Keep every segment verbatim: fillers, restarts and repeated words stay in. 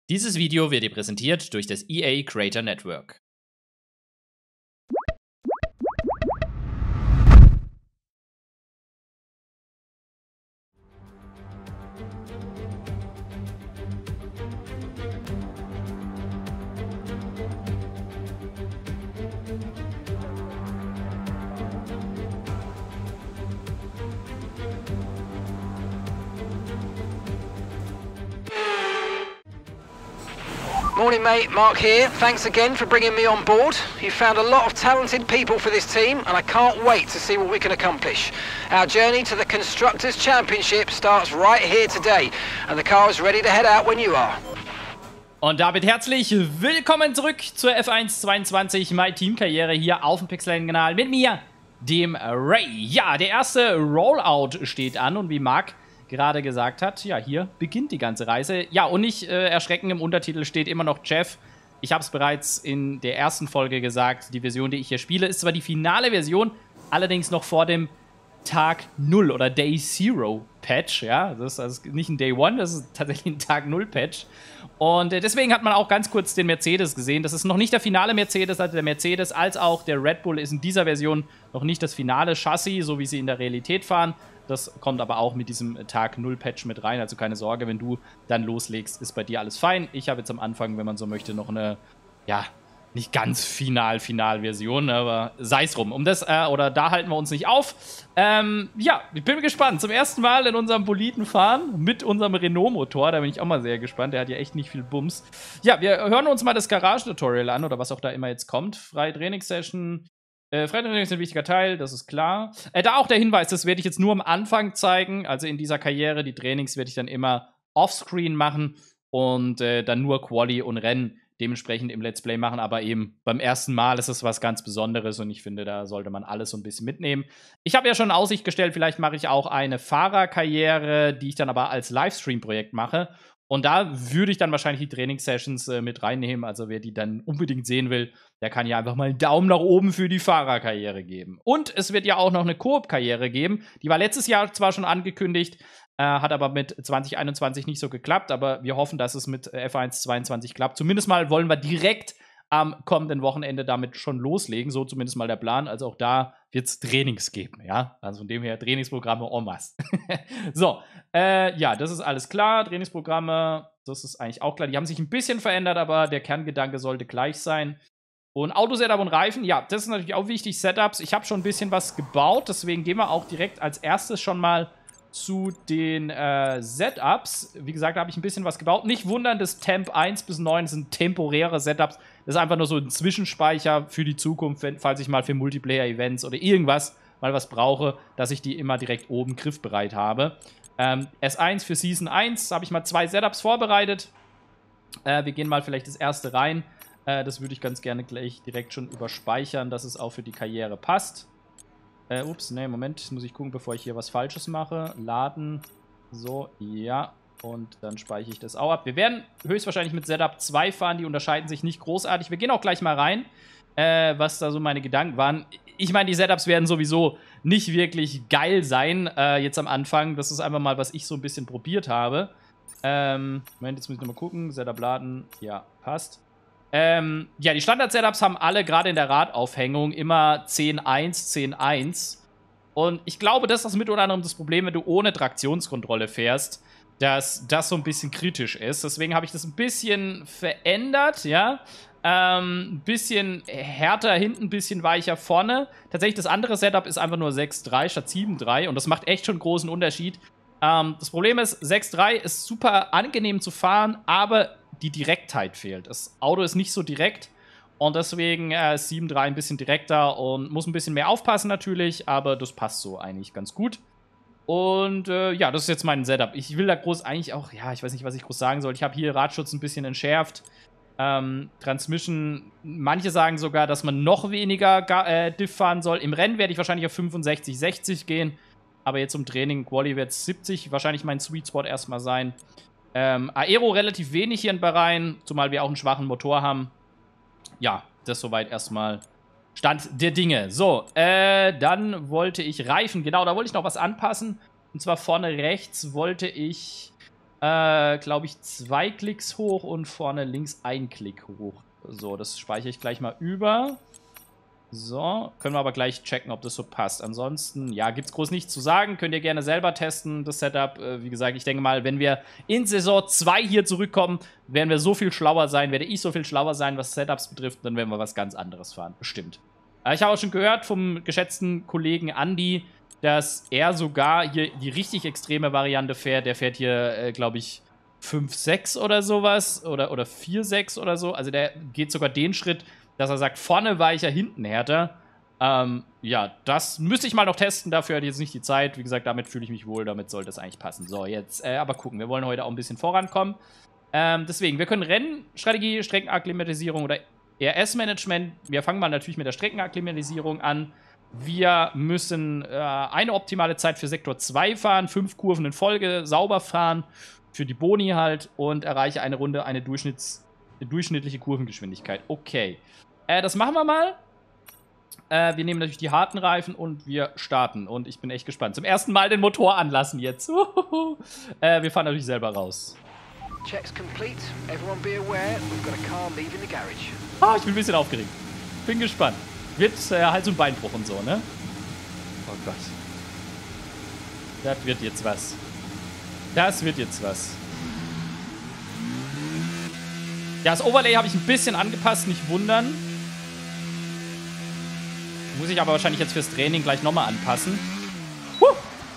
Dieses Video wird dir präsentiert durch das E A Creator Network. Morning mate, Mark here. Thanks again for bringing me on board. You found a lot of talented people for this team and I can't wait to see what we can accomplish. Our journey to the Constructors' Championship starts right here today and the car is ready to head out when you are. Und damit herzlich willkommen zurück zur F eins zweiundzwanzig My Team Karriere hier auf dem Pixeln-Kanal mit mir, dem Ray. Ja, der erste Rollout steht an und wie Mark gerade gesagt hat, ja, hier beginnt die ganze Reise. Ja, und nicht äh, erschrecken, im Untertitel steht immer noch Jeff. Ich habe es bereits in der ersten Folge gesagt, die Version, die ich hier spiele, ist zwar die finale Version, allerdings noch vor dem Tag null oder Day Zero Patch, ja, das ist also nicht ein Day One, das ist tatsächlich ein Tag null Patch. Und äh, deswegen hat man auch ganz kurz den Mercedes gesehen. Das ist noch nicht der finale Mercedes, also der Mercedes als auch der Red Bull ist in dieser Version noch nicht das finale Chassis, so wie sie in der Realität fahren. Das kommt aber auch mit diesem Tag null Patch mit rein, also keine Sorge, wenn du dann loslegst, ist bei dir alles fein. Ich habe jetzt am Anfang, wenn man so möchte, noch eine, ja, nicht ganz final-final-Version, aber sei es rum. Um das, äh, oder da halten wir uns nicht auf. Ähm, ja, ich bin gespannt. Zum ersten Mal in unserem Boliden fahren mit unserem Renault-Motor. Da bin ich auch mal sehr gespannt. Der hat ja echt nicht viel Bums. Ja, wir hören uns mal das Garage-Tutorial an oder was auch da immer jetzt kommt. Freie Trainingssession. Äh, Freitraining ist ein wichtiger Teil, das ist klar. Äh, da auch der Hinweis, das werde ich jetzt nur am Anfang zeigen. Also in dieser Karriere, die Trainings werde ich dann immer offscreen machen und äh, dann nur Quali und Rennen dementsprechend im Let's Play machen. Aber eben beim ersten Mal ist es was ganz Besonderes und ich finde, da sollte man alles so ein bisschen mitnehmen. Ich habe ja schon in Aussicht gestellt, vielleicht mache ich auch eine Fahrerkarriere, die ich dann aber als Livestream-Projekt mache. Und da würde ich dann wahrscheinlich die Trainingssessions äh, mit reinnehmen. Also wer die dann unbedingt sehen will, der kann ja einfach mal einen Daumen nach oben für die Fahrerkarriere geben. Und es wird ja auch noch eine Koop-Karriere geben. Die war letztes Jahr zwar schon angekündigt, äh, hat aber mit zwanzig einundzwanzig nicht so geklappt. Aber wir hoffen, dass es mit F eins zweiundzwanzig klappt. Zumindest mal wollen wir direkt am kommenden Wochenende damit schon loslegen. So zumindest mal der Plan. Also auch da wird es Trainings geben, ja. Also von dem her Trainingsprogramme en masse. So, äh, ja, das ist alles klar. Trainingsprogramme, das ist eigentlich auch klar. Die haben sich ein bisschen verändert, aber der Kerngedanke sollte gleich sein. Und Autosetup und Reifen, ja, das ist natürlich auch wichtig. Setups, ich habe schon ein bisschen was gebaut. Deswegen gehen wir auch direkt als erstes schon mal zu den äh, Setups. Wie gesagt, da habe ich ein bisschen was gebaut. Nicht wundern, das Temp eins bis neun sind temporäre Setups. Das ist einfach nur so ein Zwischenspeicher für die Zukunft, wenn, falls ich mal für Multiplayer-Events oder irgendwas mal was brauche, dass ich die immer direkt oben griffbereit habe. Ähm, S eins für Season eins habe ich mal zwei Setups vorbereitet. Äh, wir gehen mal vielleicht das erste rein. Äh, das würde ich ganz gerne gleich direkt schon überspeichern, dass es auch für die Karriere passt. Äh, ups, ne, Moment, jetzt muss ich gucken, bevor ich hier was Falsches mache. Laden, so, ja, und dann speichere ich das auch ab. Wir werden höchstwahrscheinlich mit Setup zwei fahren, die unterscheiden sich nicht großartig. Wir gehen auch gleich mal rein, äh, was da so meine Gedanken waren. Ich meine, die Setups werden sowieso nicht wirklich geil sein, äh, jetzt am Anfang. Das ist einfach mal, was ich so ein bisschen probiert habe. Ähm, Moment, jetzt muss ich nochmal gucken. Setup laden, ja, passt. Ähm, ja, die Standard-Setups haben alle, gerade in der Radaufhängung, immer zehn eins, zehn eins. Und ich glaube, das ist mit oder anderem das Problem, wenn du ohne Traktionskontrolle fährst, dass das so ein bisschen kritisch ist. Deswegen habe ich das ein bisschen verändert, ja. Ähm, ein bisschen härter hinten, ein bisschen weicher vorne. Tatsächlich, das andere Setup ist einfach nur sechs drei statt sieben drei und das macht echt schon einen großen Unterschied. Ähm, das Problem ist, sechs drei ist super angenehm zu fahren, aber die Direktheit fehlt. Das Auto ist nicht so direkt und deswegen äh, ist sieben drei ein bisschen direkter und muss ein bisschen mehr aufpassen natürlich, aber das passt so eigentlich ganz gut. Und äh, ja, das ist jetzt mein Setup. Ich will da groß eigentlich auch, ja, ich weiß nicht, was ich groß sagen soll. Ich habe hier Radschutz ein bisschen entschärft. Ähm, Transmission, manche sagen sogar, dass man noch weniger äh, Diff fahren soll. Im Rennen werde ich wahrscheinlich auf fünfundsechzig, sechzig gehen, aber jetzt im Training, Quali wird es siebzig, wahrscheinlich mein Sweet Spot erstmal sein. Ähm, Aero relativ wenig hier in Bahrain, zumal wir auch einen schwachen Motor haben. Ja, das soweit erstmal Stand der Dinge. So, äh, dann wollte ich Reifen, genau, da wollte ich noch was anpassen. Und zwar vorne rechts wollte ich äh, glaube ich, zwei Klicks hoch und vorne links ein Klick hoch. So, das speichere ich gleich mal über. So, können wir aber gleich checken, ob das so passt. Ansonsten, ja, gibt es groß nichts zu sagen. Könnt ihr gerne selber testen, das Setup. Äh, wie gesagt, ich denke mal, wenn wir in Saison zwei hier zurückkommen, werden wir so viel schlauer sein, werde ich so viel schlauer sein, was Setups betrifft, dann werden wir was ganz anderes fahren. Bestimmt. Äh, ich habe auch schon gehört vom geschätzten Kollegen Andy, dass er sogar hier die richtig extreme Variante fährt. Der fährt hier, äh, glaube ich, fünf sechs oder sowas. Oder, oder vier sechs oder so. Also der geht sogar den Schritt, dass er sagt, vorne weicher, hinten härter. Ähm, ja, das müsste ich mal noch testen. Dafür hatte ich jetzt nicht die Zeit. Wie gesagt, damit fühle ich mich wohl. Damit sollte es eigentlich passen. So, jetzt äh, aber gucken. Wir wollen heute auch ein bisschen vorankommen. Ähm, deswegen, wir können Rennstrategie, Streckenakklimatisierung oder R S-Management. Wir fangen mal natürlich mit der Streckenakklimatisierung an. Wir müssen äh, eine optimale Zeit für Sektor zwei fahren, fünf Kurven in Folge sauber fahren, für die Boni halt, und erreiche eine Runde eine Durchschnitts, durchschnittliche Kurvengeschwindigkeit. Okay. Äh, das machen wir mal. Äh, wir nehmen natürlich die harten Reifen und wir starten. Und ich bin echt gespannt. Zum ersten Mal den Motor anlassen jetzt. äh, wir fahren natürlich selber raus. Checks complete. Everyone be aware, we've got a car leaving the garage. Ah, ich bin ein bisschen aufgeregt. Bin gespannt. Wird äh, Hals- und Beinbruch und so, ne? Oh Gott. Das wird jetzt was. Das wird jetzt was. Ja, das Overlay habe ich ein bisschen angepasst, nicht wundern. Muss ich aber wahrscheinlich jetzt fürs Training gleich nochmal anpassen. Huh.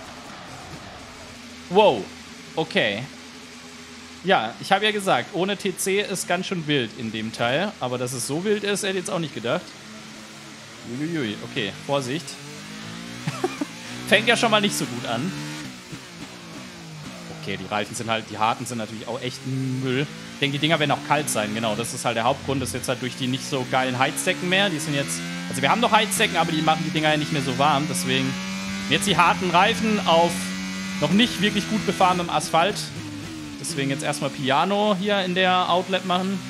Wow. Okay. Ja, ich habe ja gesagt, ohne T C ist ganz schön wild in dem Teil. Aber dass es so wild ist, hätte ich jetzt auch nicht gedacht. Uiuiui. Okay, Vorsicht. Fängt ja schon mal nicht so gut an. Okay, die Reifen sind halt, die harten sind natürlich auch echt Müll. Ich denke, die Dinger werden auch kalt sein, genau. Das ist halt der Hauptgrund. Das ist jetzt halt durch die nicht so geilen Heizdecken mehr. Die sind jetzt, also wir haben noch Heizdecken, aber die machen die Dinger ja nicht mehr so warm. Deswegen jetzt die harten Reifen auf noch nicht wirklich gut befahrenem Asphalt. Deswegen jetzt erstmal Piano hier in der Outlet machen.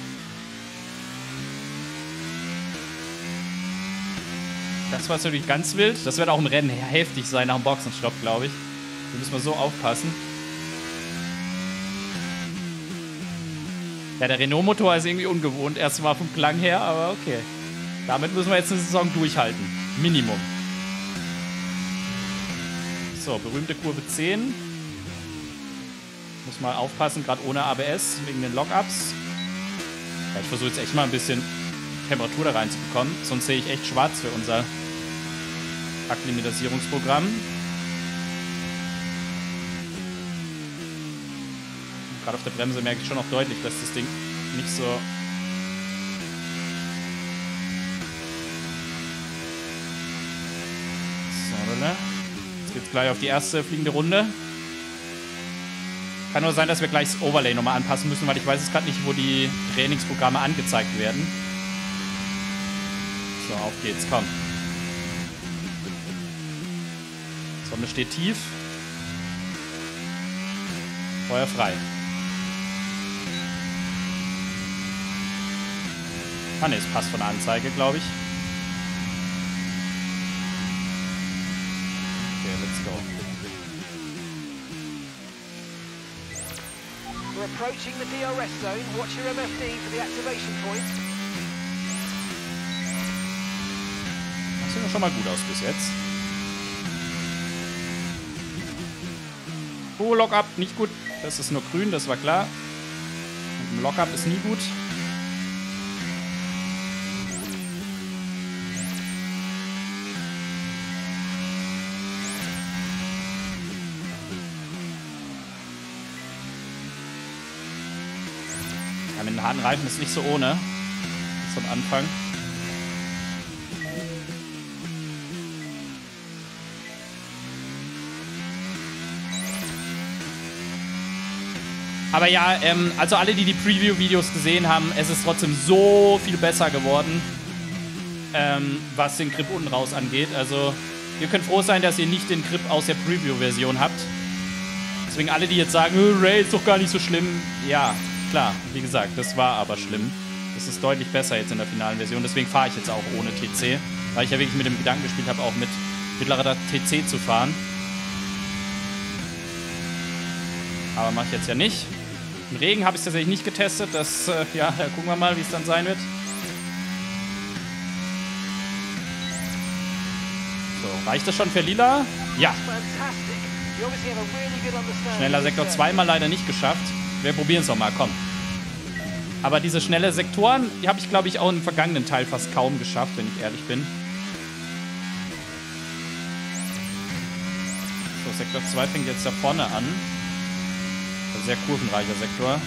Das war jetzt natürlich ganz wild. Das wird auch im Rennen heftig sein nach dem Boxenstopp, glaube ich. Da müssen wir so aufpassen. Ja, der Renault-Motor ist irgendwie ungewohnt, erstmal vom Klang her, aber okay. Damit müssen wir jetzt eine Saison durchhalten. Minimum. So, berühmte Kurve zehn. Muss mal aufpassen, gerade ohne A B S, wegen den Lockups. Ja, ich versuche jetzt echt mal ein bisschen Temperatur da reinzubekommen, sonst sehe ich echt schwarz für unser Akklimatisierungsprogramm. Gerade auf der Bremse merke ich schon noch deutlich, dass das Ding nicht so... So, oder? Jetzt geht's gleich auf die erste fliegende Runde. Kann nur sein, dass wir gleich das Overlay nochmal anpassen müssen, weil ich weiß jetzt gerade nicht, wo die Trainingsprogramme angezeigt werden. So, auf geht's, komm. Sonne steht tief. Feuer frei. Ah ne, es passt von der Anzeige, glaube ich. Okay, let's go. We're approaching the D R S zone. Watch your M F D for the activation point. Das sieht doch schon mal gut aus bis jetzt. Oh, Lockup, nicht gut. Das ist nur grün, das war klar. Und ein Lockup ist nie gut. Ja, mit den harten Reifen ist nicht so ohne. Zum Anfang. Aber ja, ähm, also alle, die die Preview-Videos gesehen haben, es ist trotzdem so viel besser geworden, ähm, was den Grip unten raus angeht. Also ihr könnt froh sein, dass ihr nicht den Grip aus der Preview-Version habt. Deswegen alle, die jetzt sagen, oh, Ray ist doch gar nicht so schlimm. Ja, klar, wie gesagt, das war aber schlimm. Das ist deutlich besser jetzt in der finalen Version. Deswegen fahre ich jetzt auch ohne T C, weil ich ja wirklich mit dem Gedanken gespielt habe, auch mit mittlerer T C zu fahren. Aber mache ich jetzt ja nicht. Im Regen habe ich es tatsächlich nicht getestet. Das, äh, ja, da gucken wir mal, wie es dann sein wird. So, reicht das schon für Lila? Ja. Schneller Sektor zweimal leider nicht geschafft. Wir probieren es nochmal, komm. Aber diese schnelle Sektoren, die habe ich, glaube ich, auch im vergangenen Teil fast kaum geschafft, wenn ich ehrlich bin. So, Sektor zwei fängt jetzt da vorne an. Ein sehr kurvenreicher Sektor.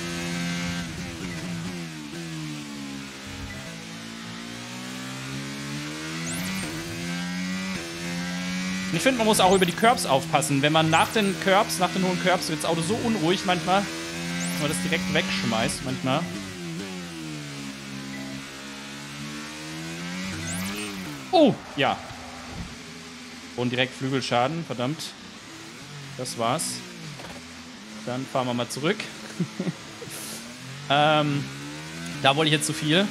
Und ich finde, man muss auch über die Curbs aufpassen. Wenn man nach den Curbs, nach den hohen Curbs, wird das Auto so unruhig manchmal, dass man das direkt wegschmeißt manchmal. Oh, ja. Und direkt Flügelschaden, verdammt. Das war's. Dann fahren wir mal zurück. ähm, da wollte ich jetzt zu viel.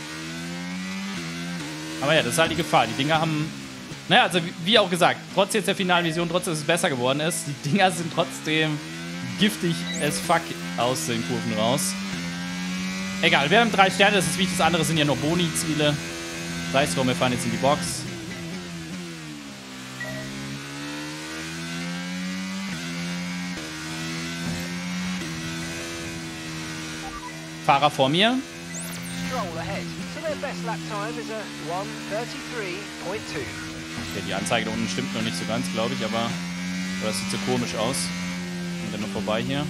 Aber ja, das ist halt die Gefahr. Die Dinger haben... Naja, also wie, wie auch gesagt, trotz jetzt der finalen Vision, trotz dass es besser geworden ist, die Dinger sind trotzdem giftig as fuck aus den Kurven raus. Egal, wir haben drei Sterne, das ist wichtig. Das andere sind ja nur Boni-Ziele. Sei es drum, wir fahren jetzt in die Box. Fahrer vor mir. Okay, die Anzeige da unten stimmt noch nicht so ganz, glaube ich, aber, aber das sieht so komisch aus. Und dann noch vorbei hier.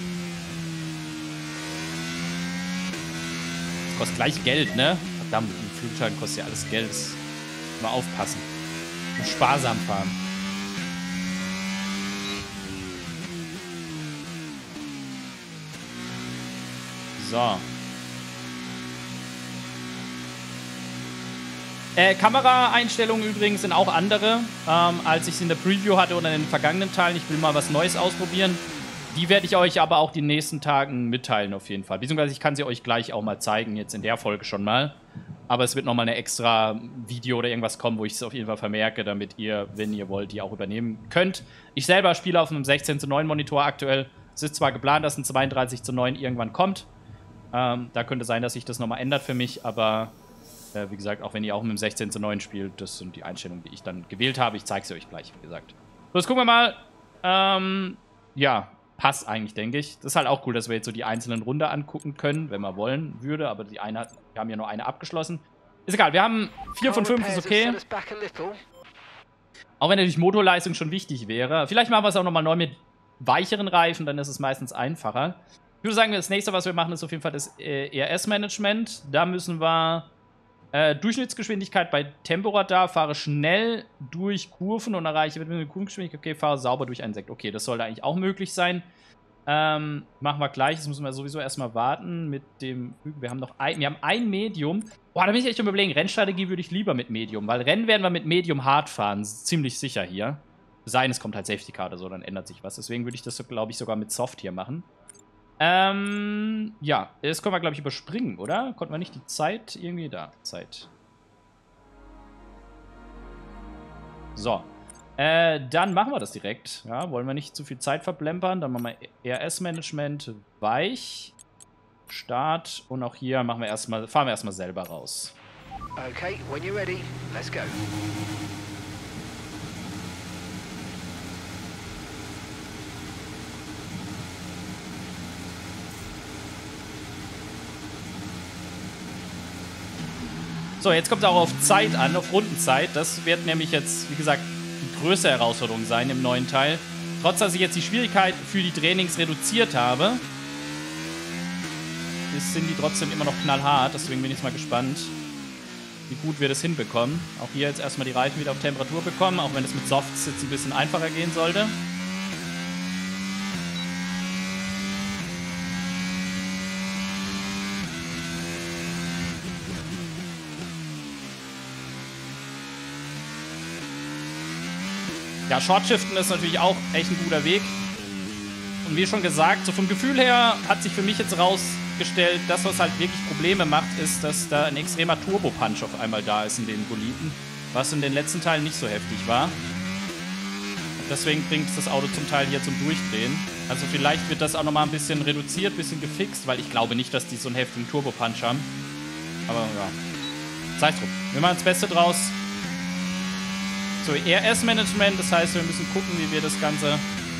Das kostet gleich Geld, ne? Verdammt, im Flugschein kostet ja alles Geld. Das mal aufpassen. Und sparsam fahren. So. Äh, Kameraeinstellungen übrigens sind auch andere, ähm, als ich es in der Preview hatte oder in den vergangenen Teilen. Ich will mal was Neues ausprobieren. Die werde ich euch aber auch die nächsten Tagen mitteilen auf jeden Fall. Beziehungsweise ich kann sie euch gleich auch mal zeigen, jetzt in der Folge schon mal. Aber es wird nochmal eine extra Video oder irgendwas kommen, wo ich es auf jeden Fall vermerke, damit ihr, wenn ihr wollt, die auch übernehmen könnt. Ich selber spiele auf einem sechzehn zu neun Monitor aktuell. Es ist zwar geplant, dass ein zweiunddreißig zu neun irgendwann kommt. Ähm, da könnte sein, dass sich das nochmal ändert für mich, aber... Äh, wie gesagt, auch wenn ihr auch mit dem sechzehn zu neun spielt, das sind die Einstellungen, die ich dann gewählt habe. Ich zeige sie euch gleich, wie gesagt. So, jetzt gucken wir mal. Ähm, ja, passt eigentlich, denke ich. Das ist halt auch cool, dass wir jetzt so die einzelnen Runde angucken können, wenn man wollen würde. Aber die eine hat, wir haben ja nur eine abgeschlossen. Ist egal, wir haben vier von fünf, ist okay. Auch wenn natürlich Motorleistung schon wichtig wäre. Vielleicht machen wir es auch nochmal neu mit weicheren Reifen, dann ist es meistens einfacher. Ich würde sagen, das nächste, was wir machen, ist auf jeden Fall das äh, E R S-Management. Da müssen wir... Äh, Durchschnittsgeschwindigkeit bei Temporadar, fahre schnell durch Kurven und erreiche mit einer Kurvengeschwindigkeit, okay, fahre sauber durch einen Sektor. Okay, das sollte eigentlich auch möglich sein. Ähm, machen wir gleich, das müssen wir sowieso erstmal warten mit dem, wir haben noch ein, wir haben ein Medium. Boah, da bin ich echt überlegen, Rennstrategie würde ich lieber mit Medium, weil Rennen werden wir mit Medium hart fahren, ziemlich sicher hier. Sein, es kommt halt Safety Car oder so, dann ändert sich was. Deswegen würde ich das, glaube ich, sogar mit Soft hier machen. Ähm, ja, das können wir, glaube ich, überspringen, oder? Konnten wir nicht die Zeit irgendwie da? Zeit. So. Äh, dann machen wir das direkt. Ja, wollen wir nicht zu viel Zeit verplempern. Dann machen wir E R S-Management weich. Start. Und auch hier machen wir erstmal, fahren wir erstmal selber raus. Okay, when you're ready, let's go. So, jetzt kommt es auch auf Zeit an, auf Rundenzeit. Das wird nämlich jetzt, wie gesagt, die größte Herausforderung sein im neuen Teil. Trotz, dass ich jetzt die Schwierigkeit für die Trainings reduziert habe, sind die trotzdem immer noch knallhart. Deswegen bin ich jetzt mal gespannt, wie gut wir das hinbekommen. Auch hier jetzt erstmal die Reifen wieder auf Temperatur bekommen, auch wenn es mit Softs jetzt ein bisschen einfacher gehen sollte. Ja, Shortshiften ist natürlich auch echt ein guter Weg. Und wie schon gesagt, so vom Gefühl her hat sich für mich jetzt rausgestellt, das, was halt wirklich Probleme macht, ist, dass da ein extremer Turbo-Punch auf einmal da ist in den Boliden, was in den letzten Teilen nicht so heftig war. Deswegen bringt es das Auto zum Teil hier zum Durchdrehen. Also vielleicht wird das auch nochmal ein bisschen reduziert, ein bisschen gefixt, weil ich glaube nicht, dass die so einen heftigen Turbo-Punch haben. Aber ja, sei es drum. Wir machen das Beste draus. So, R S-Management, das heißt, wir müssen gucken, wie wir das Ganze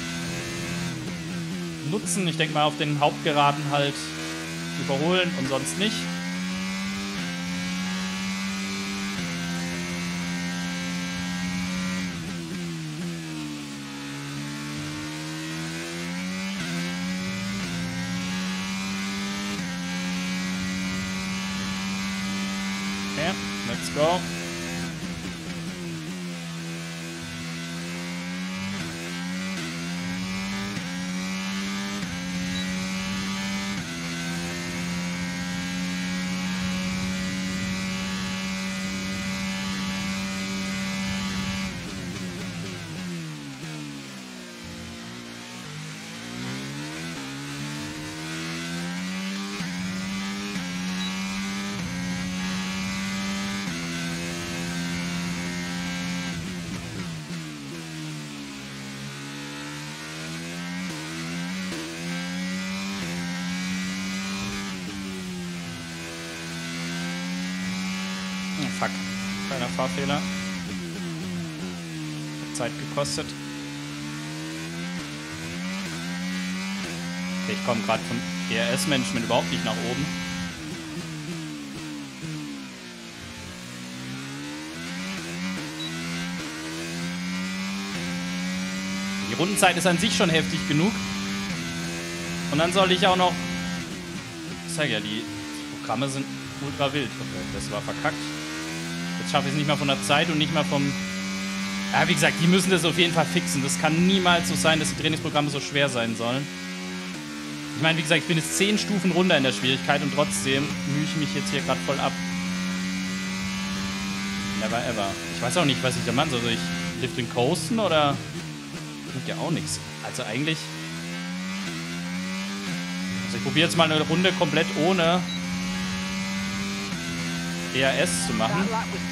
nutzen. Ich denke mal, auf den Hauptgeraden halt überholen und sonst nicht. Okay, let's go. Fuck. Kleiner Fahrfehler. Hat Zeit gekostet. Okay, ich komme gerade vom E R S-Management überhaupt nicht nach oben. Die Rundenzeit ist an sich schon heftig genug. Und dann soll ich auch noch... Ich sage ja, die Programme sind ultra wild. Okay, das war verkackt. Jetzt schaffe ich es nicht mal von der Zeit und nicht mal vom... Ja, wie gesagt, die müssen das auf jeden Fall fixen. Das kann niemals so sein, dass die Trainingsprogramme so schwer sein sollen. Ich meine, wie gesagt, ich bin jetzt zehn Stufen runter in der Schwierigkeit und trotzdem mühe ich mich jetzt hier gerade voll ab. Never ever. Ich weiß auch nicht, was ich da machen soll. Soll ich Lifting coasten oder... Bringt ja auch nichts. Also eigentlich... Also ich probiere jetzt mal eine Runde komplett ohne... E R S zu machen.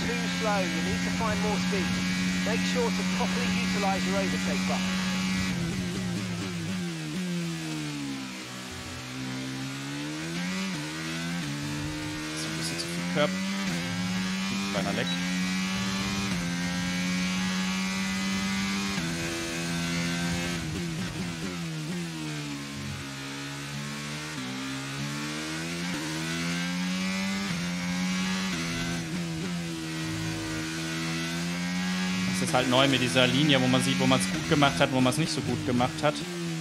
So ein bisschen zu viel Körper. Kleiner Leck. Das ist halt neu mit dieser Linie, wo man sieht, wo man es gut gemacht hat, wo man es nicht so gut gemacht hat.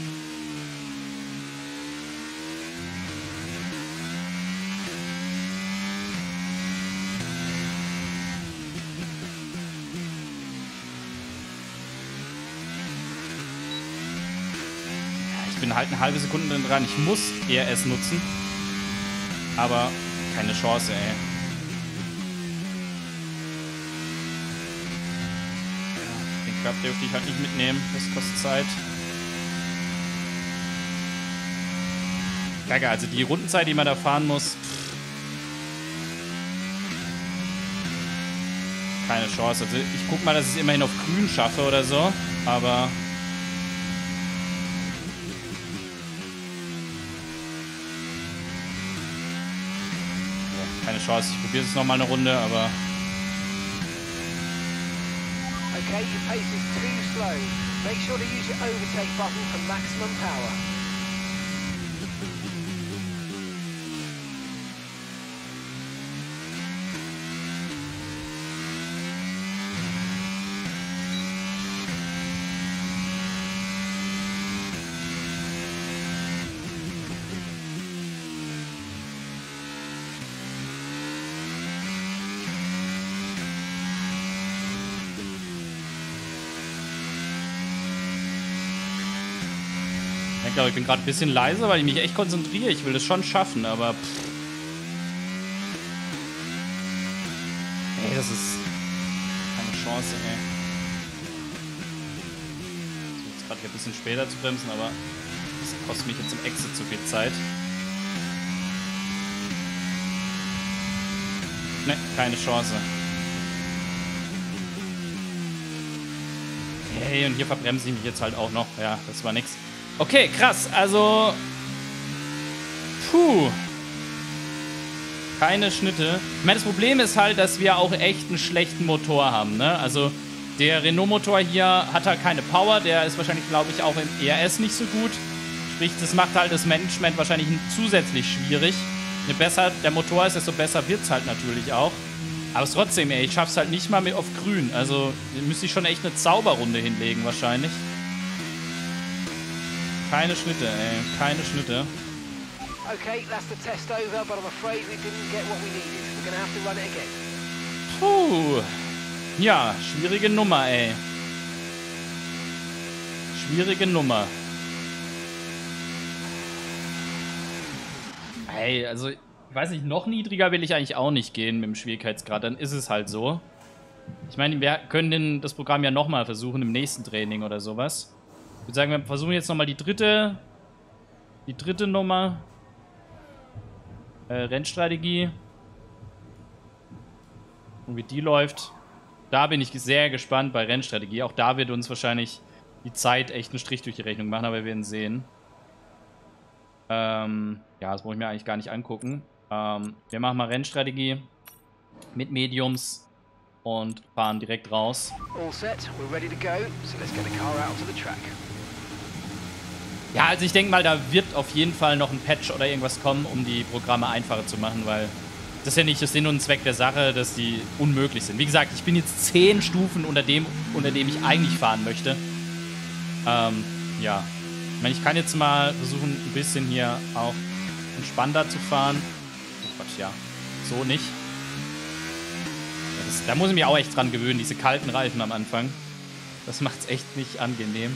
Ich bin halt eine halbe Sekunde dran. Ich muss E R S nutzen. Aber keine Chance, ey. Den Cup dürfte ich halt nicht mitnehmen. Das kostet Zeit. Kacke, also die Rundenzeit, die man da fahren muss. Keine Chance. Also ich guck mal, dass ich es immerhin auf grün schaffe oder so. Aber... keine Chance. Ich probiere es nochmal eine Runde, aber... Okay, your pace is too slow. Make sure to use your overtake button for maximum power. Ich glaube, ich bin gerade ein bisschen leise, weil ich mich echt konzentriere. Ich will das schon schaffen, aber... Pff. Ey, das ist... keine Chance, ey. Ich versuche jetzt gerade hier ein bisschen später zu bremsen, aber... das kostet mich jetzt im Exit zu viel Zeit. Ne, keine Chance. Ey, und hier verbremse ich mich jetzt halt auch noch. Ja, das war nix. Okay, krass. Also... Puh. Keine Schnitte. Ich meine, das Problem ist halt, dass wir auch echt einen schlechten Motor haben, ne? Also, der Renault-Motor hier hat halt keine Power. Der ist wahrscheinlich, glaube ich, auch im E R S nicht so gut. Sprich, das macht halt das Management wahrscheinlich zusätzlich schwierig. Je besser der Motor ist, desto besser wird es halt natürlich auch. Aber es trotzdem, ey, ich schaff's halt nicht mal mit auf grün. Also, hier müsste ich schon echt eine Zauberrunde hinlegen, wahrscheinlich. Keine Schnitte, ey. Keine Schnitte. Okay, that's the test over, but I'm afraid we didn't get what we needed. We're gonna have to run it again. Puh. Ja, schwierige Nummer, ey. Schwierige Nummer. Ey, also, ich weiß nicht, noch niedriger will ich eigentlich auch nicht gehen mit dem Schwierigkeitsgrad. Dann ist es halt so. Ich meine, wir können den, das Programm ja nochmal versuchen im nächsten Training oder sowas. Ich würde sagen, wir versuchen jetzt nochmal die dritte, die dritte Nummer. Äh, Rennstrategie. Und wie die läuft. Da bin ich sehr gespannt bei Rennstrategie. Auch da wird uns wahrscheinlich die Zeit echt einen Strich durch die Rechnung machen, aber wir werden sehen. Ähm, ja, das brauche ich mir eigentlich gar nicht angucken. Ähm, wir machen mal Rennstrategie mit Mediums und fahren direkt raus. All set, we're ready to go, so let's get the car out to the track. Ja, also ich denke mal, da wird auf jeden Fall noch ein Patch oder irgendwas kommen, um die Programme einfacher zu machen, weil das ist ja nicht das Sinn und Zweck der Sache, dass die unmöglich sind. Wie gesagt, ich bin jetzt zehn Stufen unter dem, unter dem ich eigentlich fahren möchte. Ähm, ja. Ich meine, ich kann jetzt mal versuchen, ein bisschen hier auch entspannter zu fahren. Oh Quatsch, ja. So nicht. Ja, das, da muss ich mich auch echt dran gewöhnen, diese kalten Reifen am Anfang. Das macht's echt nicht angenehm.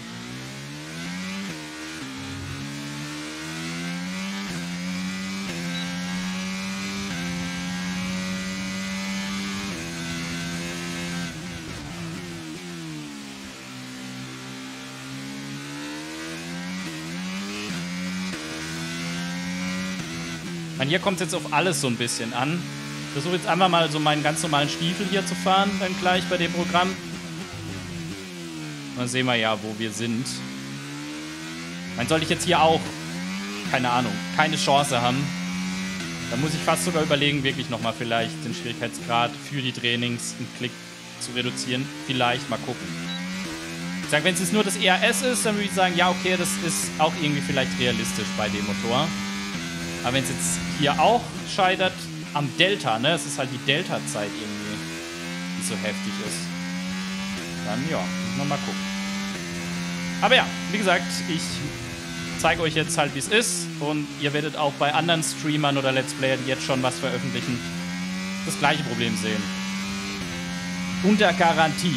Und hier kommt es jetzt auf alles so ein bisschen an. Ich versuche jetzt einfach mal so meinen ganz normalen Stiefel hier zu fahren, dann gleich bei dem Programm. Und dann sehen wir ja, wo wir sind. Dann sollte ich jetzt hier auch, keine Ahnung, keine Chance haben. Dann muss ich fast sogar überlegen, wirklich nochmal vielleicht den Schwierigkeitsgrad für die Trainings einen Klick zu reduzieren. Vielleicht mal gucken. Ich sage, wenn es jetzt nur das E R S ist, dann würde ich sagen, ja, okay, das ist auch irgendwie vielleicht realistisch bei dem Motor. Aber wenn es jetzt hier auch scheitert am Delta, ne, es ist halt die Delta-Zeit irgendwie, die so heftig ist, dann ja, müssen wir mal gucken. Aber ja, wie gesagt, ich zeige euch jetzt halt, wie es ist und ihr werdet auch bei anderen Streamern oder Let's Player, die jetzt schon was veröffentlichen, das gleiche Problem sehen. Unter Garantie.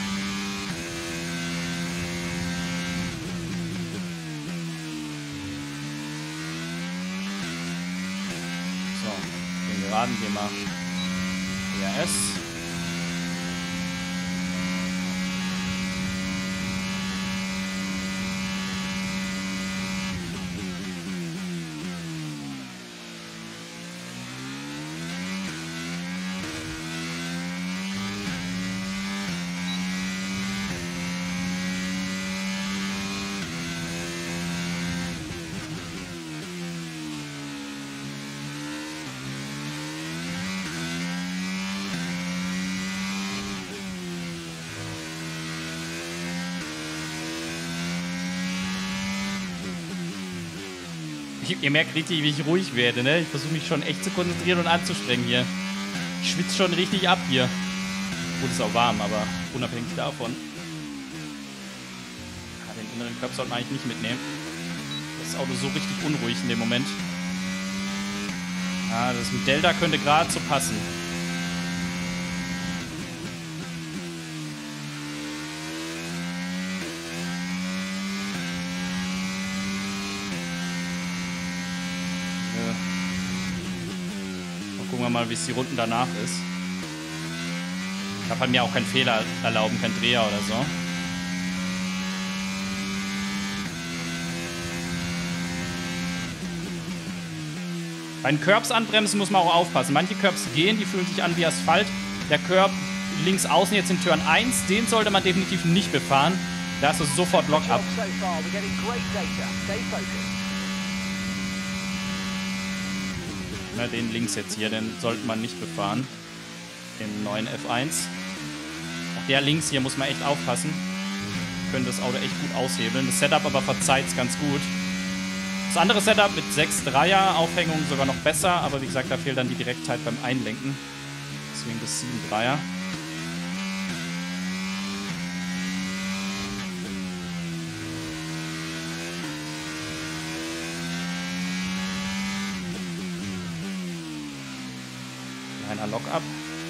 Geraden wir mal E R S. Ihr merkt richtig, wie ich ruhig werde, ne? Ich versuche mich schon echt zu konzentrieren und anzustrengen hier. Ich schwitze schon richtig ab hier. Gut, ist auch warm, aber unabhängig davon. Ja, den inneren Körper sollte man eigentlich nicht mitnehmen. Das Auto so richtig unruhig in dem Moment. Ah, das mit Delta könnte gerade so passen. Gucken wir mal, wie es die Runden danach ist. Ich habe halt mir auch keinen Fehler erlauben, keinen Dreher oder so. Bei den Curbs anbremsen muss man auch aufpassen. Manche Curbs gehen, die fühlen sich an wie Asphalt. Der Curb links außen jetzt in Turn eins, den sollte man definitiv nicht befahren. Da ist es sofort Lock-up. Na, den links jetzt hier, den sollte man nicht befahren. Im neuen F eins. Auch der links hier muss man echt aufpassen. Können das Auto echt gut aushebeln. Das Setup aber verzeiht es ganz gut. Das andere Setup mit sechs Dreier Aufhängung sogar noch besser, aber wie gesagt, da fehlt dann die Direktheit beim Einlenken. Deswegen das sieben Dreier. Kleiner Lock-up.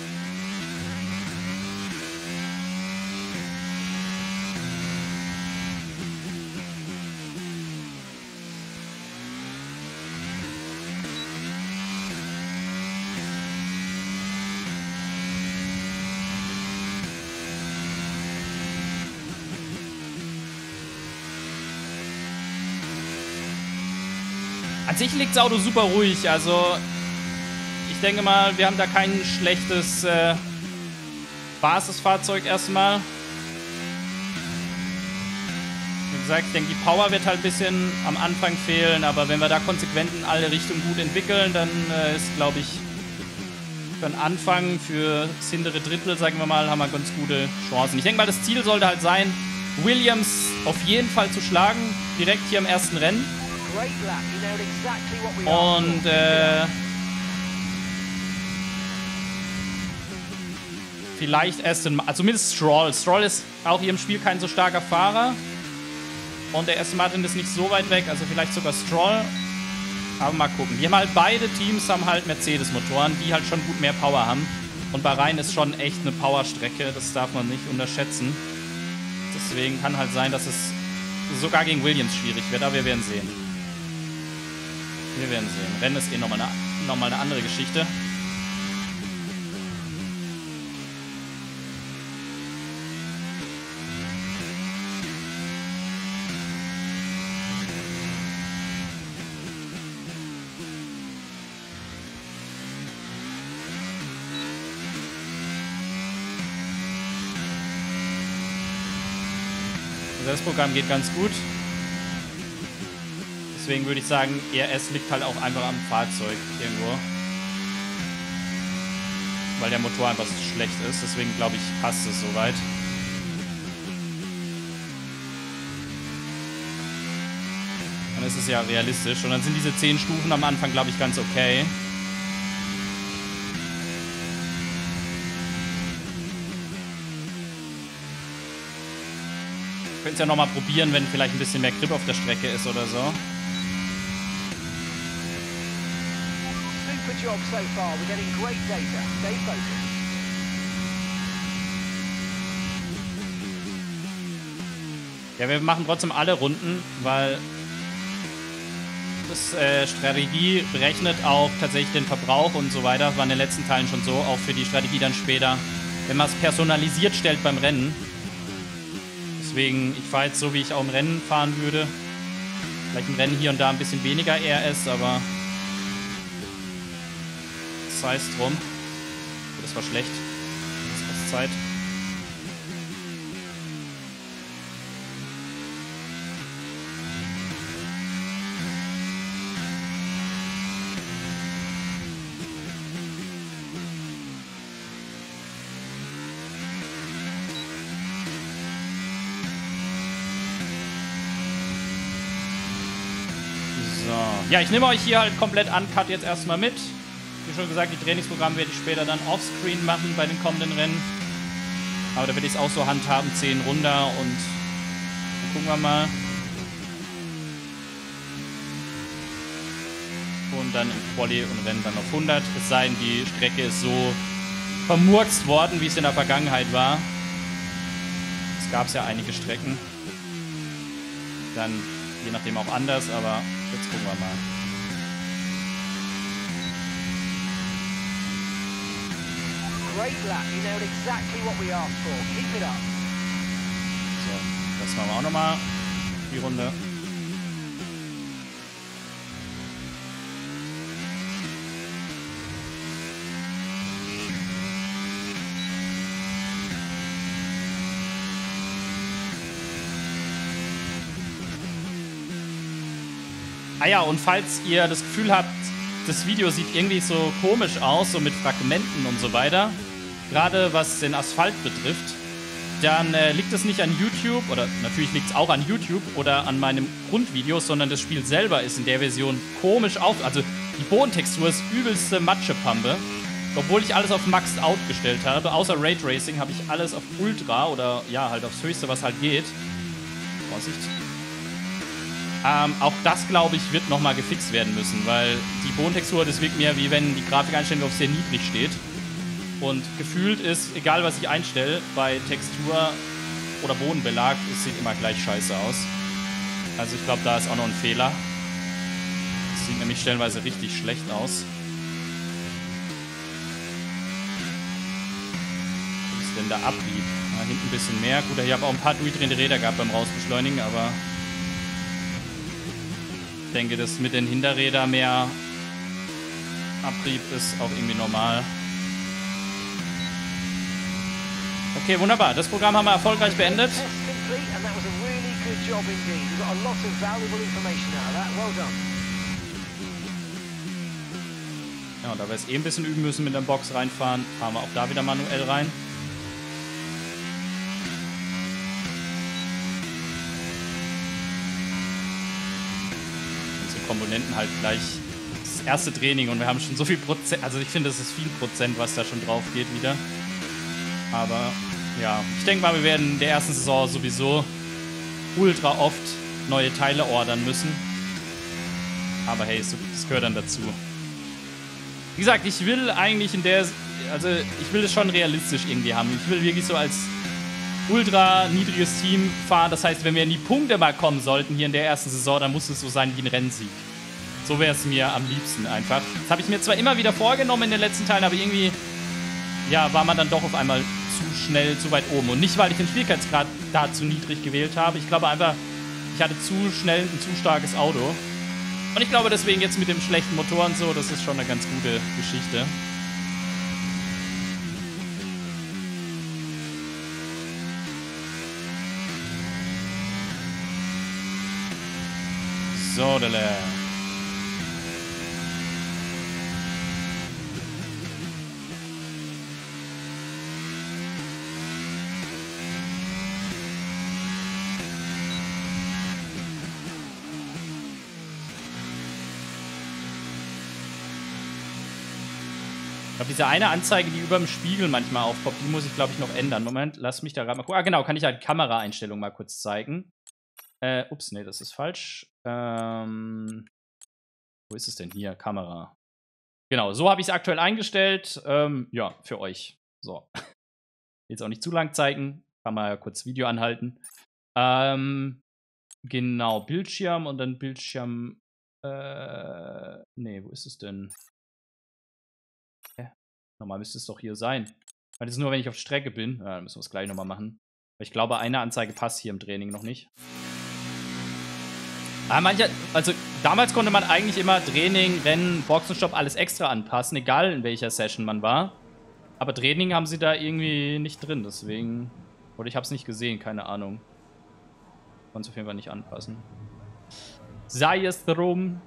An sich liegt das Auto super ruhig, also ich denke mal, wir haben da kein schlechtes äh, Basisfahrzeug erstmal. Wie gesagt, ich denke, die Power wird halt ein bisschen am Anfang fehlen, aber wenn wir da konsequent in alle Richtungen gut entwickeln, dann äh, ist, glaube ich, für den Anfang, für das hintere Drittel, sagen wir mal, haben wir ganz gute Chancen. Ich denke mal, das Ziel sollte halt sein, Williams auf jeden Fall zu schlagen, direkt hier im ersten Rennen. Und äh, vielleicht Aston, also zumindest Stroll. Stroll ist auch hier im Spiel kein so starker Fahrer. Und der Aston Martin ist nicht so weit weg, also vielleicht sogar Stroll. Aber mal gucken. Die haben halt, beide Teams haben halt Mercedes-Motoren, die halt schon gut mehr Power haben. Und Bahrain ist schon echt eine Powerstrecke, das darf man nicht unterschätzen. Deswegen kann halt sein, dass es sogar gegen Williams schwierig wird, aber wir werden sehen. Wir werden sehen. Rennen ist eh nochmal eine, nochmal eine andere Geschichte. Das Programm geht ganz gut. Deswegen würde ich sagen, E R S liegt halt auch einfach am Fahrzeug irgendwo. Weil der Motor einfach so schlecht ist. Deswegen glaube ich, passt es soweit. Dann ist es ja realistisch. Und dann sind diese zehn Stufen am Anfang, glaube ich, ganz okay. Ich könnte es ja nochmal probieren, wenn vielleicht ein bisschen mehr Grip auf der Strecke ist oder so. Job so far. We're getting great data. Stay focused. Ja, wir machen trotzdem alle Runden, weil das äh, Strategie berechnet auch tatsächlich den Verbrauch und so weiter. Das war in den letzten Teilen schon so, auch für die Strategie dann später, wenn man es personalisiert stellt beim Rennen. Deswegen, ich fahre jetzt so, wie ich auch im Rennen fahren würde. Vielleicht im Rennen hier und da ein bisschen weniger R S, aber sei es drum. Oh, das war schlecht. Das ist Zeit. So. Ja, ich nehme euch hier halt komplett uncut jetzt erstmal mit. Wie schon gesagt, die Trainingsprogramme werde ich später dann offscreen machen bei den kommenden Rennen. Aber da werde ich es auch so handhaben, zehn runter und dann gucken wir mal. Und dann im Quali und Rennen dann auf hundert. Es sei denn, die Strecke ist so vermurkst worden, wie es in der Vergangenheit war. Es gab ja einige Strecken. Dann je nachdem auch anders, aber jetzt gucken wir mal. Great lap, you nailed exactly what we asked for. Keep it up. So, das machen wir auch nochmal, die Runde. Ah ja, und falls ihr das Gefühl habt, das Video sieht irgendwie so komisch aus, so mit Fragmenten und so weiter, gerade was den Asphalt betrifft, dann äh, liegt es nicht an YouTube, oder natürlich liegt es auch an YouTube oder an meinem Grundvideo, sondern das Spiel selber ist in der Version komisch auf. Also die Bodentextur ist übelste Matschepampe. Obwohl ich alles auf Maxed Out gestellt habe, außer Raytracing habe ich alles auf Ultra oder ja, halt aufs Höchste, was halt geht. Vorsicht. Ähm, auch das, glaube ich, wird nochmal gefixt werden müssen, weil die Bodentextur, das wirkt mir, wie wenn die Grafikeinstellung auf sehr niedrig steht. Und gefühlt ist, egal was ich einstelle, bei Textur oder Bodenbelag, es sieht immer gleich scheiße aus. Also ich glaube, da ist auch noch ein Fehler. Es sieht nämlich stellenweise richtig schlecht aus. Was ist denn da Abrieb? Da hinten ein bisschen mehr. Gut, ich habe auch ein paar durchdrehende Räder gehabt beim Rausbeschleunigen, aber ich denke, dass mit den Hinterrädern mehr Abrieb ist auch irgendwie normal. Okay, wunderbar. Das Programm haben wir erfolgreich beendet. Ja, und da wir es eh ein bisschen üben müssen mit der Box reinfahren, fahren wir auch da wieder manuell rein. Unsere Komponenten halt gleich das erste Training und wir haben schon so viel Prozent, also ich finde, das ist viel Prozent, was da schon drauf geht wieder. Aber ja, ich denke mal, wir werden in der ersten Saison sowieso ultra oft neue Teile ordern müssen. Aber hey, das gehört dann dazu. Wie gesagt, ich will eigentlich in der, also ich will es schon realistisch irgendwie haben. Ich will wirklich so als ultra niedriges Team fahren. Das heißt, wenn wir in die Punkte mal kommen sollten hier in der ersten Saison, dann muss es so sein wie ein Rennsieg. So wäre es mir am liebsten einfach. Das habe ich mir zwar immer wieder vorgenommen in den letzten Teilen, aber irgendwie, ja, war man dann doch auf einmal zu schnell, zu weit oben. Und nicht, weil ich den Schwierigkeitsgrad da zu niedrig gewählt habe. Ich glaube einfach, ich hatte zu schnell ein zu starkes Auto. Und ich glaube deswegen jetzt mit dem schlechten Motor und so, das ist schon eine ganz gute Geschichte. So, Dele. Ich glaube, diese eine Anzeige, die über dem Spiegel manchmal aufpoppt, die muss ich, glaube ich, noch ändern. Moment, lass mich da gerade mal gucken. Ah, genau, kann ich halt Kameraeinstellungen mal kurz zeigen. Äh, ups, nee, das ist falsch. Ähm, wo ist es denn hier? Kamera. Genau, so habe ich es aktuell eingestellt. Ähm, ja, für euch. So. Jetzt auch nicht zu lang zeigen. Kann mal kurz Video anhalten. Ähm, genau, Bildschirm und dann Bildschirm. Äh, nee, wo ist es denn? Normal müsste es doch hier sein. Das ist nur, wenn ich auf Strecke bin. Ja, dann müssen wir es gleich nochmal machen. Ich glaube, eine Anzeige passt hier im Training noch nicht. Aber manche, also damals konnte man eigentlich immer Training, Rennen, Boxenstopp alles extra anpassen, egal in welcher Session man war. Aber Training haben sie da irgendwie nicht drin, deswegen. Oder ich habe es nicht gesehen, keine Ahnung. Konnte es auf jeden Fall nicht anpassen. Sei es drum.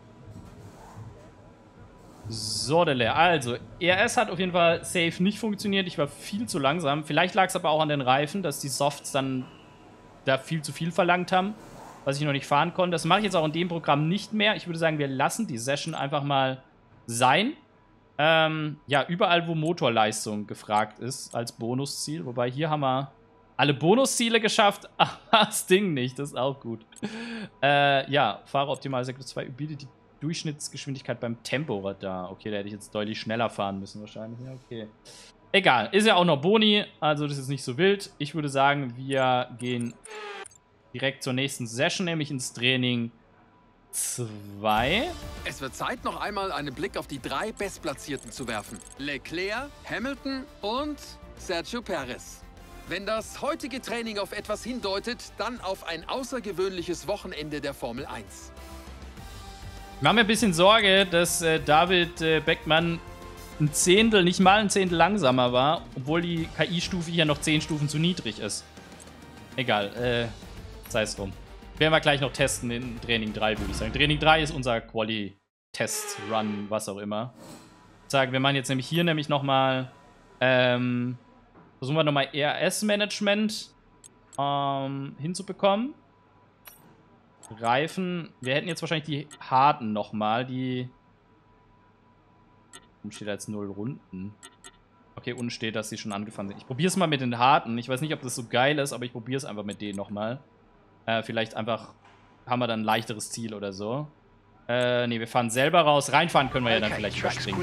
So, Dele. Also, E R S hat auf jeden Fall safe nicht funktioniert. Ich war viel zu langsam. Vielleicht lag es aber auch an den Reifen, dass die Softs dann da viel zu viel verlangt haben, was ich noch nicht fahren konnte. Das mache ich jetzt auch in dem Programm nicht mehr. Ich würde sagen, wir lassen die Session einfach mal sein. Ähm, ja, überall, wo Motorleistung gefragt ist als Bonusziel. Wobei hier haben wir alle Bonusziele geschafft, aber das Ding nicht. Das ist auch gut. Äh, ja, Fahreroptimal Sektor zwei bietet die Durchschnittsgeschwindigkeit beim Temporadar. Okay, da hätte ich jetzt deutlich schneller fahren müssen wahrscheinlich. Ja, okay. Egal, ist ja auch noch Boni, also das ist nicht so wild. Ich würde sagen, wir gehen direkt zur nächsten Session, nämlich ins Training zwei. Es wird Zeit, noch einmal einen Blick auf die drei Bestplatzierten zu werfen. Leclerc, Hamilton und Sergio Perez. Wenn das heutige Training auf etwas hindeutet, dann auf ein außergewöhnliches Wochenende der Formel eins. Ich mache mir ein bisschen Sorge, dass äh, David äh, Beckmann ein Zehntel, nicht mal ein Zehntel langsamer war, obwohl die K I-Stufe hier noch zehn Stufen zu niedrig ist. Egal, äh, sei es drum. Werden wir gleich noch testen in Training drei, würde ich sagen. Training drei ist unser Quali-Test-Run, was auch immer. Ich sage, wir machen jetzt nämlich hier nämlich nochmal, ähm, versuchen wir nochmal R S-Management ähm, hinzubekommen. Reifen, wir hätten jetzt wahrscheinlich die harten nochmal, die... Unten steht jetzt null Runden. Okay, unten steht, dass sie schon angefahren sind. Ich probiere es mal mit den harten. Ich weiß nicht, ob das so geil ist, aber ich probiere es einfach mit denen nochmal. Äh, vielleicht einfach haben wir dann ein leichteres Ziel oder so. Äh, ne, wir fahren selber raus. Reinfahren können wir ja dann vielleicht überspringen.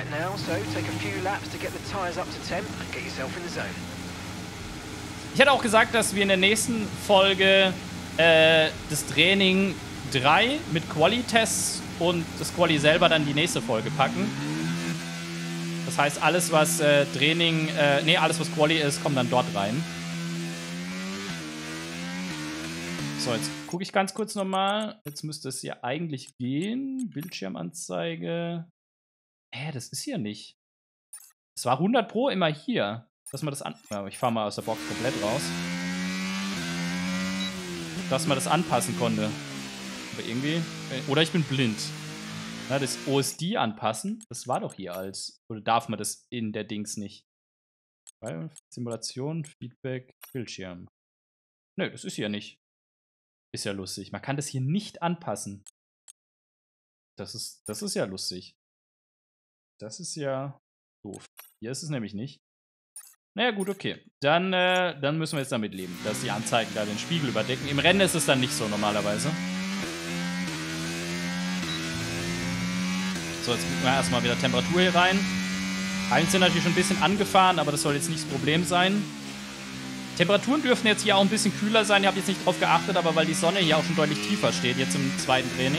Ich hätte auch gesagt, dass wir in der nächsten Folge äh, das Training drei mit Quali-Tests und das Quali selber dann die nächste Folge packen. Das heißt, alles, was äh, Training, äh, nee, alles, was Quali ist, kommt dann dort rein. So, jetzt gucke ich ganz kurz nochmal. Jetzt müsste es hier eigentlich gehen. Bildschirmanzeige. Hä, das ist hier nicht. Es war hundert Pro immer hier. Dass man das an... Ja, ich fahre mal aus der Box komplett raus. Dass man das anpassen konnte. Aber irgendwie... Oder ich bin blind. Na, das O S D anpassen, das war doch hier als... Oder darf man das in der Dings nicht? Simulation, Feedback, Bildschirm. Nö, das ist hier nicht. Ist ja lustig. Man kann das hier nicht anpassen. Das ist, das ist ja lustig. Das ist ja doof. Hier ist es nämlich nicht. Naja, gut, okay. Dann, äh, dann müssen wir jetzt damit leben, dass die Anzeigen da den Spiegel überdecken. Im Rennen ist es dann nicht so normalerweise. So, jetzt gucken wir erstmal wieder Temperatur hier rein. Eins sind natürlich schon ein bisschen angefahren, aber das soll jetzt nicht das Problem sein. Temperaturen dürften jetzt hier auch ein bisschen kühler sein. Ich habe jetzt nicht drauf geachtet, aber weil die Sonne hier auch schon deutlich tiefer steht, jetzt im zweiten Training.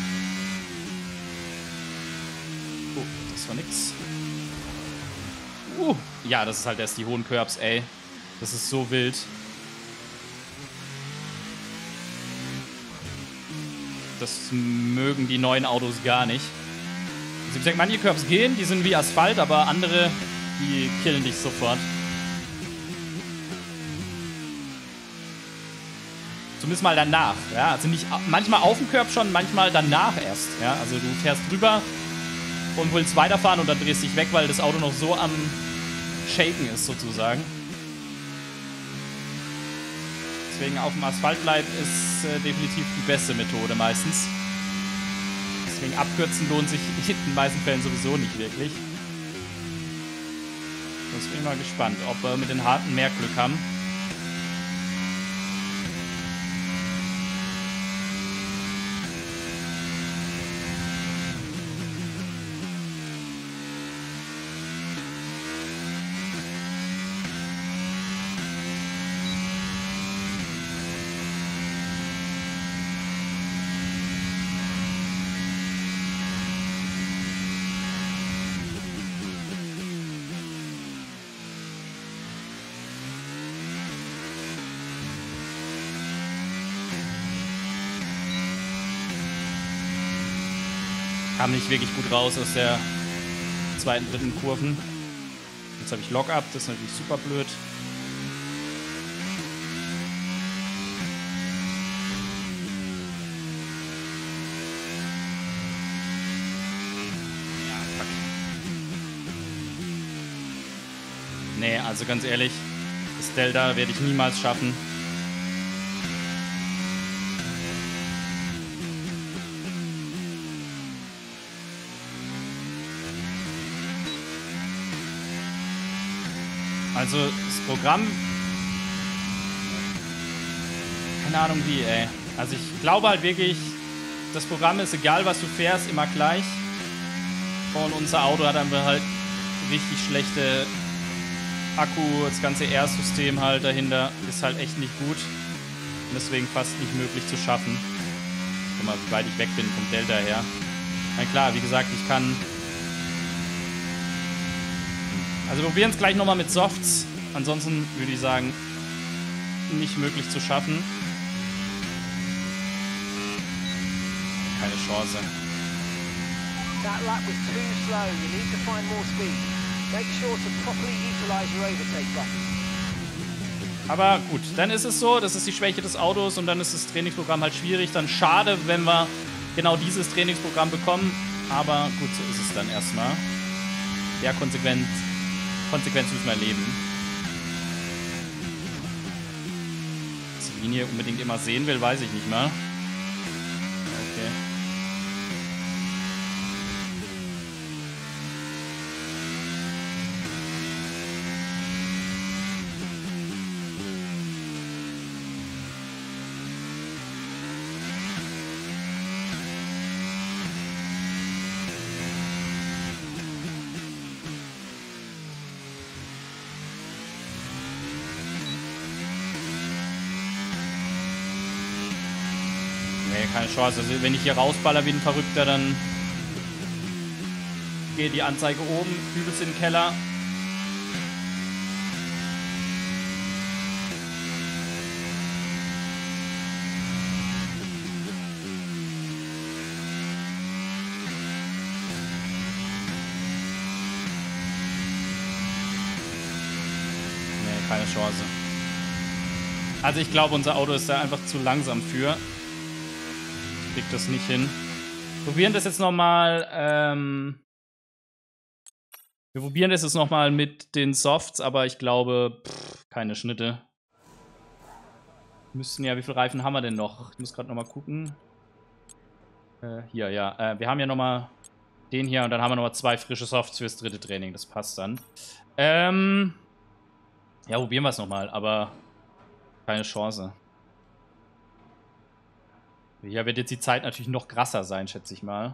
Oh, das war nix. Uh, ja, das ist halt erst die hohen Curbs, ey. Das ist so wild. Das mögen die neuen Autos gar nicht. Also wie gesagt, manche Curbs gehen, die sind wie Asphalt, aber andere, die killen dich sofort. Zumindest mal danach, ja, also nicht manchmal auf dem Curb schon, manchmal danach erst, ja, also du fährst drüber und willst weiterfahren und dann drehst dich weg, weil das Auto noch so am Shaken ist, sozusagen. Deswegen auf dem Asphalt bleiben ist äh, definitiv die beste Methode meistens. Deswegen abkürzen lohnt sich in den meisten Fällen sowieso nicht wirklich. Jetzt bin ich mal gespannt, ob wir mit den harten mehr Glück haben. Kam nicht wirklich gut raus aus der zweiten, dritten Kurven. Jetzt habe ich Lock-Up, das ist natürlich super blöd. Ja, fuck. Nee, also ganz ehrlich, das Delta werde ich niemals schaffen. Also das Programm, keine Ahnung wie, ey. Also ich glaube halt wirklich, das Programm ist, egal was du fährst, immer gleich. Und unser Auto hat einfach halt richtig schlechte Akku, das ganze R-System halt dahinter ist halt echt nicht gut. Und deswegen fast nicht möglich zu schaffen. Guck mal, wie weit ich weg bin vom Delta her. Na klar, wie gesagt, ich kann... Also wir probieren es gleich nochmal mit Softs. Ansonsten würde ich sagen, nicht möglich zu schaffen. Keine Chance. That lap was too slow. You need to find more speed. Make sure to properly utilize your overtake button. Aber gut, dann ist es so, das ist die Schwäche des Autos und dann ist das Trainingsprogramm halt schwierig. Dann schade, wenn wir genau dieses Trainingsprogramm bekommen. Aber gut, so ist es dann erstmal. Ja, konsequent, Konsequenz müssen wir leben. Dass ich die Linie unbedingt immer sehen will, weiß ich nicht mal. Okay. Keine Chance. Also wenn ich hier rausballer wie ein Verrückter, dann geht die Anzeige oben, übelst in den Keller. Nee, keine Chance. Also ich glaube, unser Auto ist da einfach zu langsam für. Kriegt das nicht hin. Wir probieren das jetzt nochmal. Ähm wir probieren das jetzt nochmal mit den Softs, aber ich glaube, pff, keine Schnitte. Müssten ja, wie viele Reifen haben wir denn noch? Ich muss gerade nochmal gucken. Äh, hier, ja. Äh, wir haben ja nochmal den hier und dann haben wir nochmal zwei frische Softs fürs dritte Training. Das passt dann. Ähm ja, probieren wir es nochmal, aber keine Chance. Hier wird jetzt die Zeit natürlich noch krasser sein, schätze ich mal.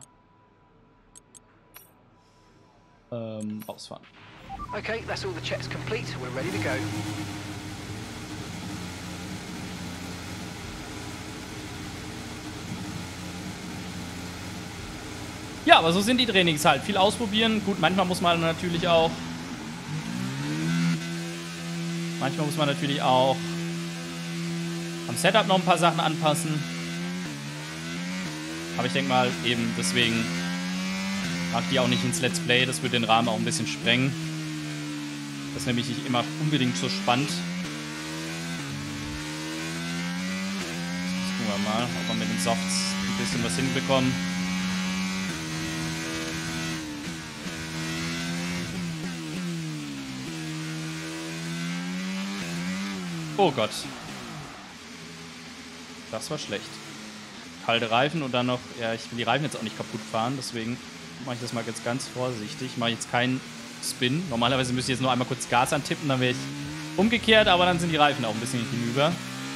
Ähm, ausfahren. Okay, that's all the checks complete. We're ready to go. Ja, aber so sind die Trainings halt. Viel ausprobieren. Gut, manchmal muss man natürlich auch... Manchmal muss man natürlich auch am Setup noch ein paar Sachen anpassen. Aber ich denke mal, eben deswegen mache ich die auch nicht ins Let's Play. Das würde den Rahmen auch ein bisschen sprengen. Das ist nämlich nicht immer unbedingt so spannend. Jetzt gucken wir mal, ob wir mit den Softs ein bisschen was hinbekommen. Oh Gott. Das war schlecht. Kalte Reifen und dann noch, ja, ich will die Reifen jetzt auch nicht kaputt fahren, deswegen mache ich das mal jetzt ganz vorsichtig. Ich mache jetzt keinen Spin. Normalerweise müsste ich jetzt nur einmal kurz Gas antippen, dann wäre ich umgekehrt, aber dann sind die Reifen auch ein bisschen hinüber.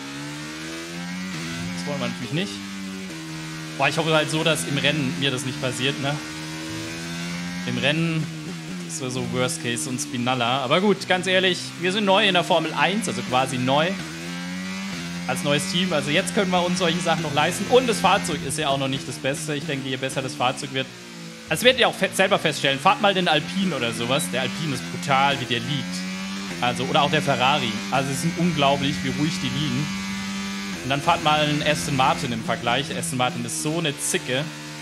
Das wollen wir natürlich nicht. Boah, ich hoffe halt so, dass im Rennen mir das nicht passiert, ne? Im Rennen ist so Worst Case und Spinalla. Aber gut, ganz ehrlich, wir sind neu in der Formel eins, also quasi neu. Als neues Team. Also jetzt können wir uns solche Sachen noch leisten. Und das Fahrzeug ist ja auch noch nicht das Beste. Ich denke, je besser das Fahrzeug wird. Also werdet ihr auch fe selber feststellen. Fahrt mal den Alpine oder sowas. Der Alpine ist brutal, wie der liegt. Also, oder auch der Ferrari. Also es sind unglaublich, wie ruhig die liegen. Und dann fahrt mal einen Aston Martin im Vergleich. Aston Martin ist so eine Zicke.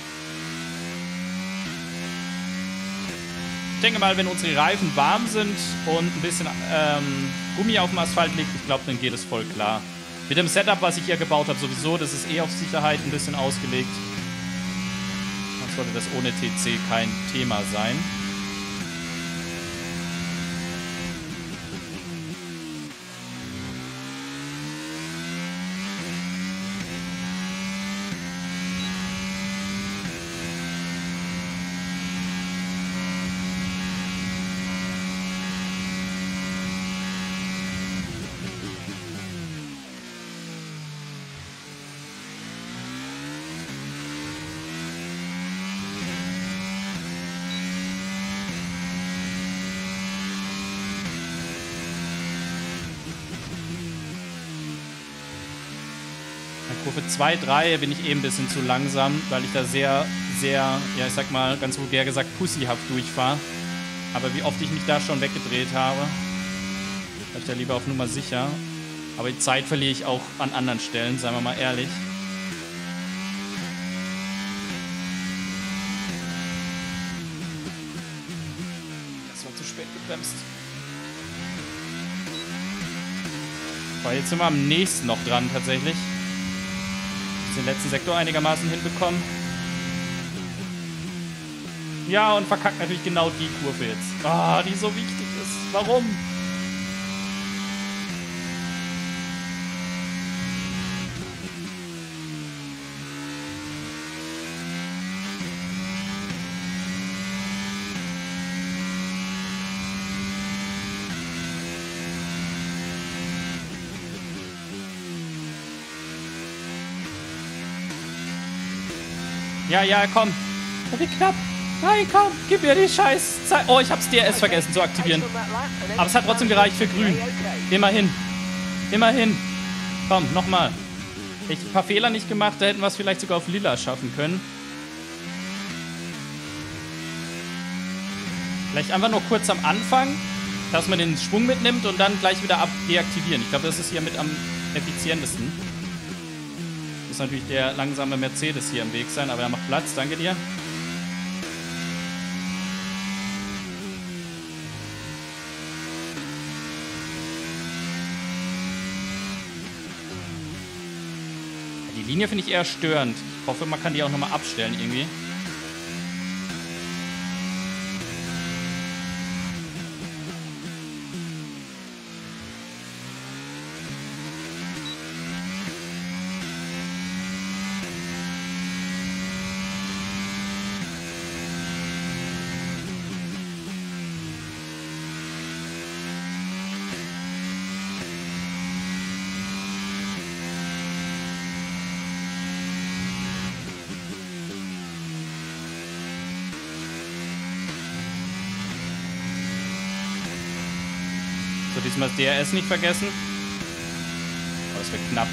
Ich denke mal, wenn unsere Reifen warm sind und ein bisschen ähm, Gummi auf dem Asphalt liegt, ich glaube, dann geht es voll klar. Mit dem Setup, was ich hier gebaut habe, sowieso, das ist eh auf Sicherheit ein bisschen ausgelegt. Dann sollte das ohne T C kein Thema sein. Kurve zwei, drei bin ich eben ein bisschen zu langsam, weil ich da sehr, sehr, ja ich sag mal, ganz vulgär gesagt, pussyhaft durchfahre. Aber wie oft ich mich da schon weggedreht habe, war ich da lieber auf Nummer sicher. Aber die Zeit verliere ich auch an anderen Stellen, seien wir mal ehrlich. Das war zu spät gebremst. Weil jetzt sind wir am nächsten noch dran, tatsächlich. Den letzten Sektor einigermaßen hinbekommen. Ja, und verkackt natürlich genau die Kurve jetzt. Ah, die so wichtig ist. Warum? Ja, ja, komm. Oh, wie knapp. Nein, komm, gib mir die scheiß Zeit. Oh, ich hab's D R S vergessen zu aktivieren. Aber es hat trotzdem gereicht für grün. Immerhin. Immerhin. Komm, nochmal. Hätte ich ein paar Fehler nicht gemacht, da hätten wir es vielleicht sogar auf lila schaffen können. Vielleicht einfach nur kurz am Anfang, dass man den Schwung mitnimmt und dann gleich wieder ab deaktivieren. Ich glaube, das ist hier mit am effizientesten. Muss natürlich der langsame Mercedes hier im Weg sein, aber er macht Platz. Danke dir. Die Linie finde ich eher störend. Ich hoffe, man kann die auch nochmal abstellen irgendwie. So, diesmal das D R S nicht vergessen. Oh, das wird knapp.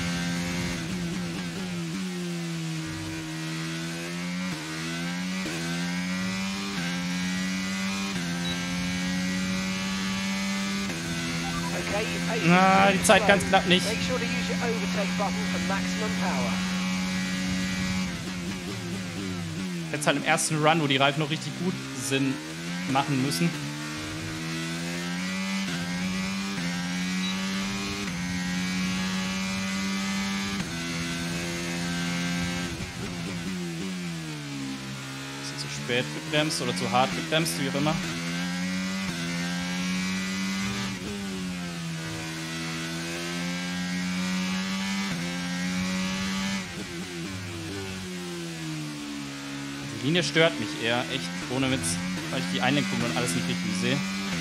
Ah, die Zeit ganz knapp nicht. Jetzt halt im ersten Run, wo die Reifen noch richtig gut Sinn machen müssen. Spät gebremst oder zu hart gebremst, wie auch immer. Die Linie stört mich eher, echt ohne Witz, weil ich die Einlenkung und alles nicht richtig sehe.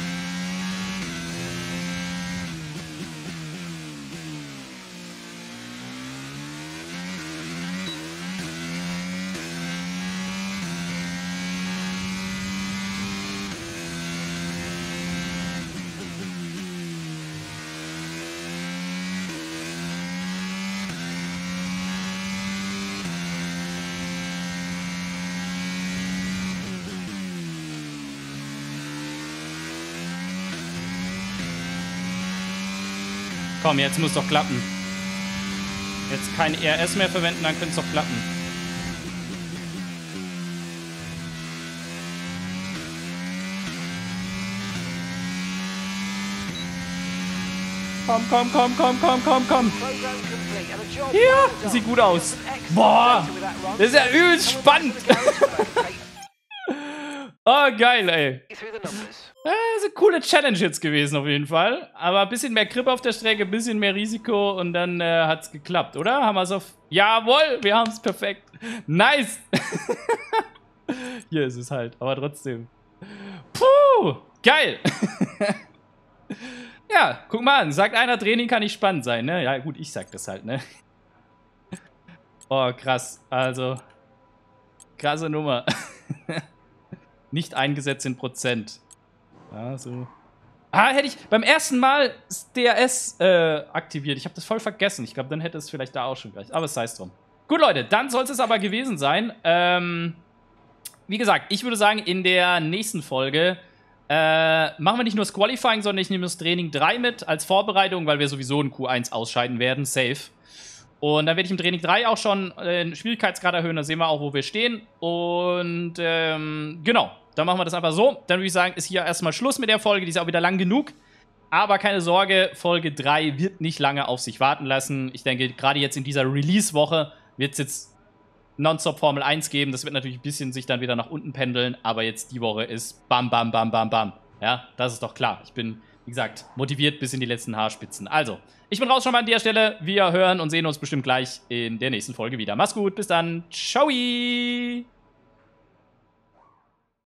Komm, jetzt muss doch klappen. Jetzt kein E R S mehr verwenden, dann könnte es doch klappen. Komm, komm, komm, komm, komm, komm, komm. Ja, das sieht gut aus. Boah, das ist ja übelst spannend. Oh, geil, ey. Das ist eine coole Challenge jetzt gewesen auf jeden Fall. Aber ein bisschen mehr Grip auf der Strecke, ein bisschen mehr Risiko und dann äh, hat es geklappt, oder? Haben wir es auf... Jawohl, wir haben es perfekt. Nice. Hier ist es halt, aber trotzdem. Puh, geil. Ja, guck mal an. Sagt einer, Training kann nicht spannend sein, ne? Ja, gut, ich sag das halt, ne? Oh, krass. Also, krasse Nummer. Nicht eingesetzt in Prozent. Ja, so. Ah, hätte ich beim ersten Mal das D R S äh, aktiviert. Ich habe das voll vergessen. Ich glaube, dann hätte es vielleicht da auch schon gleich. Aber es sei es drum. Gut, Leute, dann soll es aber gewesen sein. Ähm, wie gesagt, ich würde sagen, in der nächsten Folge äh, machen wir nicht nur das Qualifying, sondern ich nehme das Training drei mit als Vorbereitung, weil wir sowieso in Q eins ausscheiden werden. Safe. Und dann werde ich im Training drei auch schon äh, den Schwierigkeitsgrad erhöhen. Da sehen wir auch, wo wir stehen. Und ähm, genau. Dann machen wir das einfach so. Dann würde ich sagen, ist hier erstmal Schluss mit der Folge. Die ist auch wieder lang genug. Aber keine Sorge, Folge drei wird nicht lange auf sich warten lassen. Ich denke, gerade jetzt in dieser Release-Woche wird es jetzt nonstop Formel eins geben. Das wird natürlich ein bisschen sich dann wieder nach unten pendeln. Aber jetzt die Woche ist bam, bam, bam, bam, bam. Ja, das ist doch klar. Ich bin, wie gesagt, motiviert bis in die letzten Haarspitzen. Also, ich bin raus schon mal an der Stelle. Wir hören und sehen uns bestimmt gleich in der nächsten Folge wieder. Mach's gut, bis dann. Ciao!